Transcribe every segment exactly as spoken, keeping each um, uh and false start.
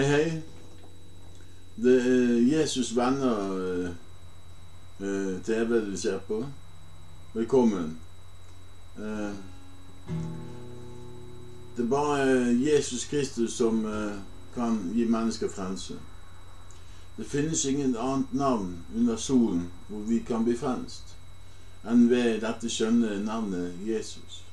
Hei, hei. Det er Jesus venner uh, uh, T V du ser på. Velkommen. Uh, det er bare Jesus Kristus som uh, kan gi mennesker frelse. Det finnes ingen annet navn under solen hvor vi kan bli frelst enn ved dette skjønne navnet Jesus.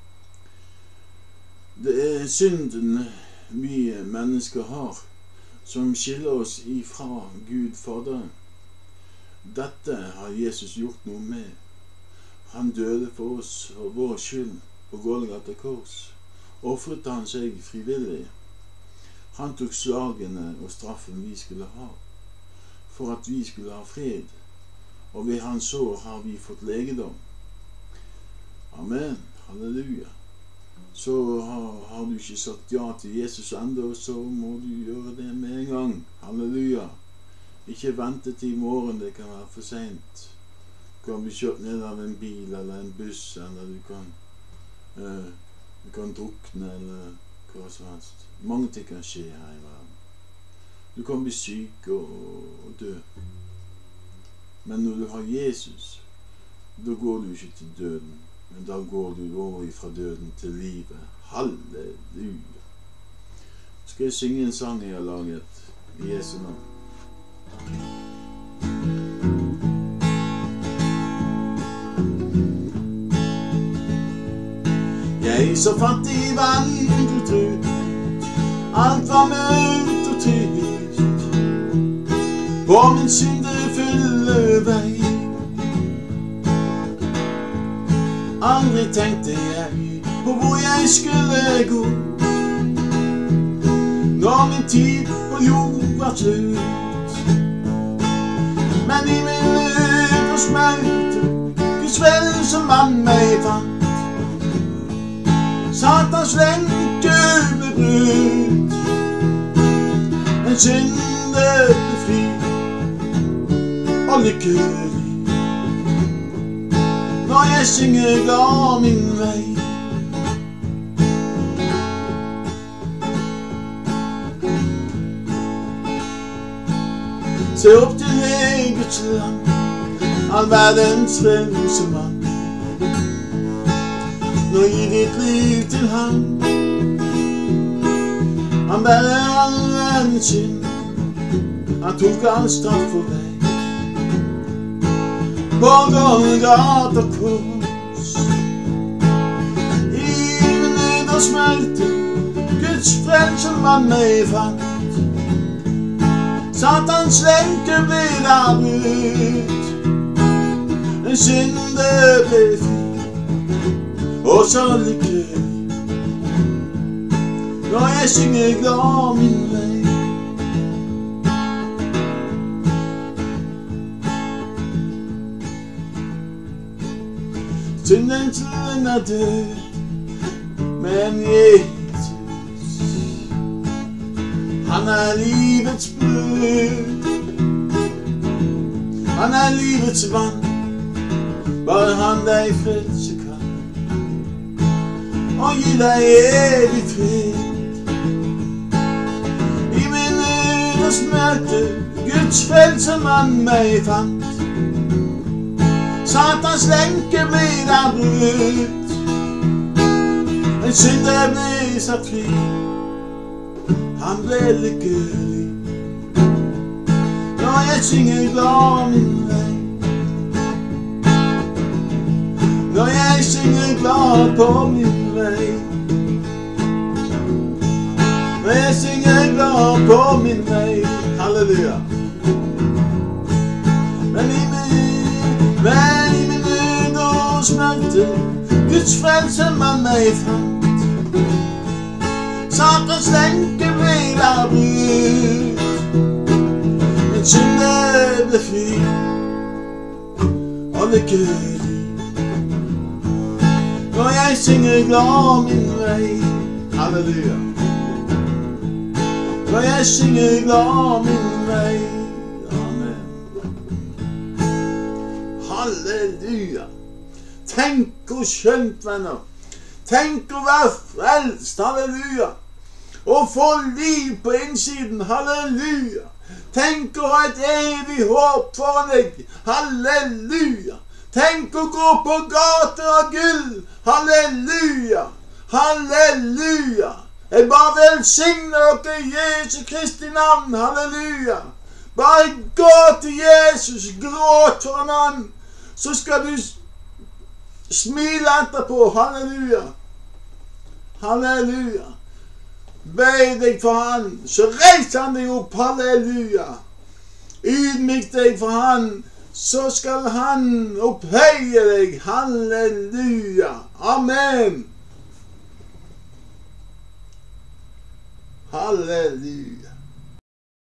Det er synden vi mennesker har som skiller oss ifra Gud Faderen. Dette har Jesus gjort noe med. Han døde for oss og vår skyld på Golgata kors. Offret han seg frivillig. Han tok slagene og straffen vi skulle ha, for at vi skulle ha fred, og ved hans sår har vi fått legedom. Amen, halleluja. Så har, har du ikke sagt ja til Jesus enda, så må du gjøre det med en gang. Halleluja. Ikke vente til i morgen, det kan være for sent. Du kan bli kjørt ned av en bil eller en buss, eller du kan, uh, du kan drukne, eller hva som helst. Mange ting kan skje her i verden. Du kan bli syk og, og dø. Men når du har Jesus, da går du ikke til døden. Men da går du over fra døden til livet. Halleluja. Skal jeg synge en sang jeg har laget i Jesu navn? Jeg så fattig vandret ut, alt var mørkt og tyst, på min syndefulle vei. Aldri tenkte jeg på hvor jeg skulle gå, når min tid på jord var slutt. Men i min nød og smerte, Guds vel som han meg fant. Satans lenke ble brutt, en synder ble fri og lykkelig. Når jeg synger glad min vei. Se opp til deg, Guds land, all verdens frelsemann. Nå gi ditt liv til ham. Han bærer all verdens synd, han tok all straff for deg. På Golgata kors, i min nød og smerte, Guds frelsemann meg fant. Satans lenke ble da brutt, en synder ble fri, og så lykkelig. Når jeg synger glad min vei. Synden til den er død, men Jesus, han er livets brød. Han er livets vann, bare han deg frelse kan, og gi deg evig fred. I min nød og smerte, Guds frelsemann meg fant. Satans lenke ble da brutt, en synder ble satt fri, han ble lykkelig. Når jeg synger glad min vei, når jeg synger glad på min vei, når jeg synger glad på min vei. Halleluja. Men i min Men i min nød og smerte, Guds frelsemann meg fant. Satans lenke ble da brutt, men synder ble fri og lykkelig. Når jeg synger glad min vei. Halleluja. Når jeg synger glad min vei. Halleluja. Tenk hvor skjønt, venner. Tenk å være frelst. Halleluja. og få liv på innsiden. Halleluja. Tenk å ha et evig håp foran deg. Halleluja. Tenk å gå på gater av gull. Halleluja. Halleluja. Jeg bare velsigner dere i Jesu Kristi navn. Halleluja. Bare gå til Jesus, gråt foran han, så skal du smile etterpå. Halleluja. Halleluja. Bøy deg for han, så reiser han deg opp. Halleluja. Ydmyk deg for han, så skal han opphøye deg. Halleluja. Amen. Halleluja.